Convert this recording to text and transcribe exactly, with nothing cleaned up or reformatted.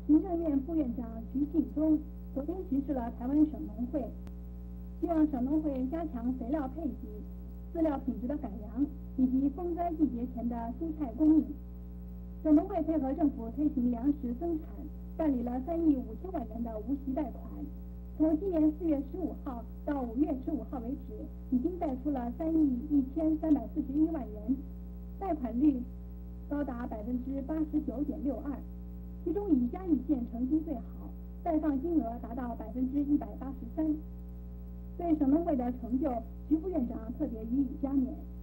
行政院副院长徐庆忠昨天指示了台湾省农会，希望省农会加强肥料配给、饲料品质的改良，以及风灾季节前的蔬菜供应。省农会配合政府推行粮食增产，办理了三亿五千万元的无息贷款。从今年四月十五号到五月十五号为止，已经贷出了三亿一千三百四十一万元，贷款率高达百分之八十九点六二，其中以嘉义县成绩最好，贷放金额达到百分之一百八十三。对省农会的成就，徐副院长特别予以嘉勉。